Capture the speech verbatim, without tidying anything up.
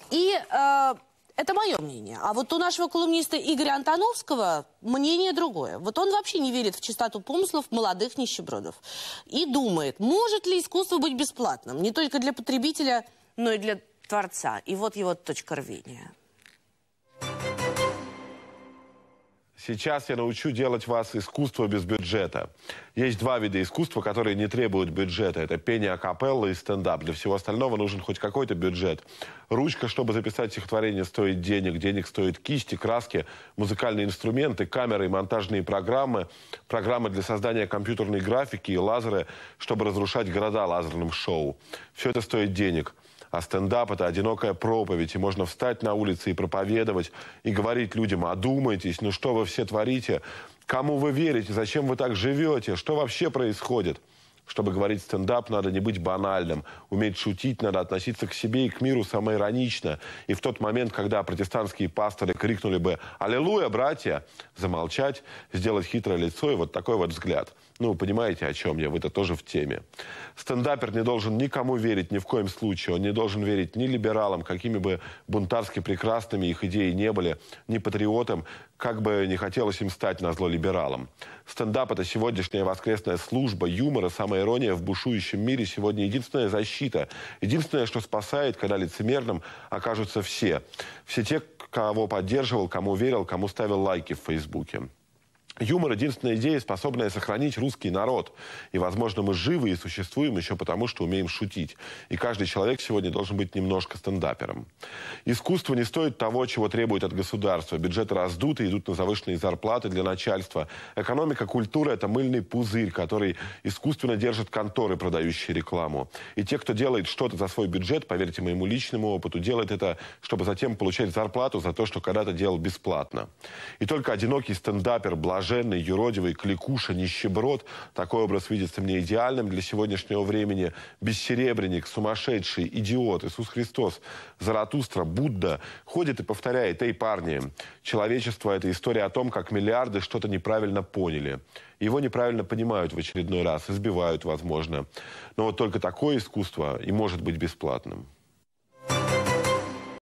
И э, это мое мнение. А вот у нашего колумниста Игоря Антоновского мнение другое. Вот он вообще не верит в чистоту помыслов молодых нищебродов. И думает, может ли искусство быть бесплатным? Не только для потребителя, но и для творца. И вот его точка рвения. Сейчас я научу делать вас искусство без бюджета. Есть два вида искусства, которые не требуют бюджета. Это пение акапелла и стендап. Для всего остального нужен хоть какой-то бюджет. Ручка, чтобы записать стихотворение, стоит денег. Денег стоит кисти, краски, музыкальные инструменты, камеры и монтажные программы. Программы для создания компьютерной графики и лазеры, чтобы разрушать города лазерным шоу. Все это стоит денег. А стендап – это одинокая проповедь, и можно встать на улице и проповедовать, и говорить людям: одумайтесь, ну что вы все творите, кому вы верите, зачем вы так живете, что вообще происходит. Чтобы говорить стендап, надо не быть банальным, уметь шутить, надо относиться к себе и к миру самоиронично. И в тот момент, когда протестантские пасторы крикнули бы «Аллилуйя, братья!», замолчать, сделать хитрое лицо и вот такой вот взгляд. Ну, вы понимаете, о чем я, вы-то тоже в теме. Стендапер не должен никому верить ни в коем случае. Он не должен верить ни либералам, какими бы бунтарски прекрасными их идеи не были, ни патриотам, как бы не хотелось им стать назло либералам. Стендап – это сегодняшняя воскресная служба юмора, самая ирония в бушующем мире сегодня единственная защита. Единственное, что спасает, когда лицемерным окажутся все. Все те, кого поддерживал, кому верил, кому ставил лайки в Фейсбуке. Юмор – единственная идея, способная сохранить русский народ. И, возможно, мы живы и существуем еще потому, что умеем шутить. И каждый человек сегодня должен быть немножко стендапером. Искусство не стоит того, чего требует от государства. Бюджеты раздуты, идут на завышенные зарплаты для начальства. Экономика, культура – это мыльный пузырь, который искусственно держит конторы, продающие рекламу. И те, кто делает что-то за свой бюджет, поверьте моему личному опыту, делает это, чтобы затем получать зарплату за то, что когда-то делал бесплатно. И только одинокий стендапер, блаженный, Блаженный, юродивый, кликуша, нищеброд. Такой образ видится мне идеальным для сегодняшнего времени. Бессеребренник, сумасшедший, идиот, Иисус Христос, Заратустра, Будда ходит и повторяет: «Эй, парни, человечество – это история о том, как миллиарды что-то неправильно поняли». Его неправильно понимают в очередной раз, избивают, возможно. Но вот только такое искусство и может быть бесплатным.